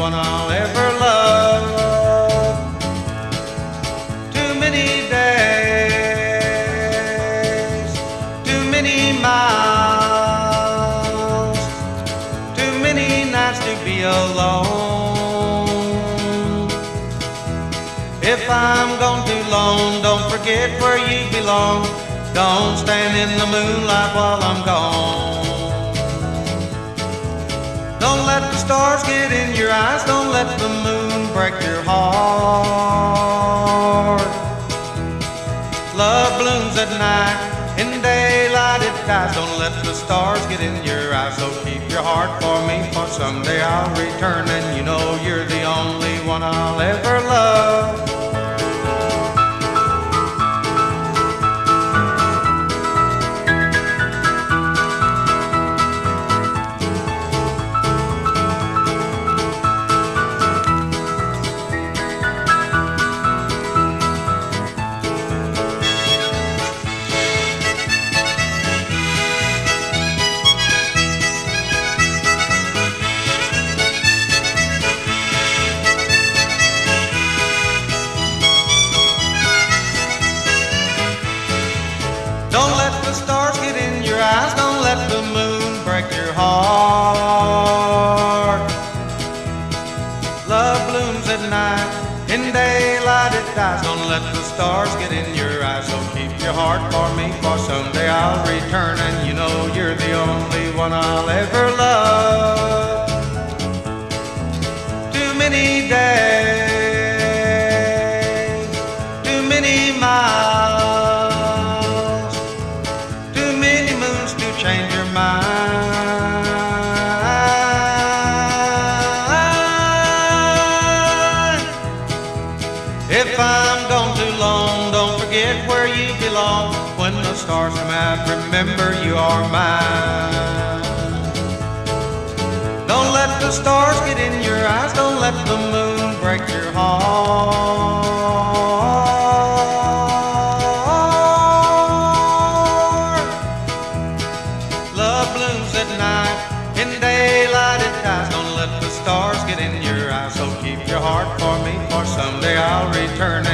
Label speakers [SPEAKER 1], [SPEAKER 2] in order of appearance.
[SPEAKER 1] one I'll ever love. Too many days, too many miles, too many nights to be alone. If I'm gone too long, don't forget where you belong. Don't stand in the moonlight while I'm gone. Don't let the stars get in your eyes. Don't let the moon break your heart. Love blooms at night, in daylight it dies. Don't let the stars get in your eyes. So keep your heart for me, for someday I'll return, and you know you're the only one I'll ever love. Don't let the stars get in your eyes. Don't let the moon break your heart. Love blooms at night, in daylight it dies. Don't let the stars get in your eyes. So keep your heart for me, for someday I'll return, and you know you're the only one I'll ever love. Too many days, too many miles, too many moons to change your mind. If I'm gone too long, don't forget where you belong. When the stars come out, remember you are mine. Don't let the stars get in your eyes. Don't let the moon break your heart. Love blooms at night, in daylight it dies. Don't let the stars get in your eyes. So keep your heart for me, for someday I'll return,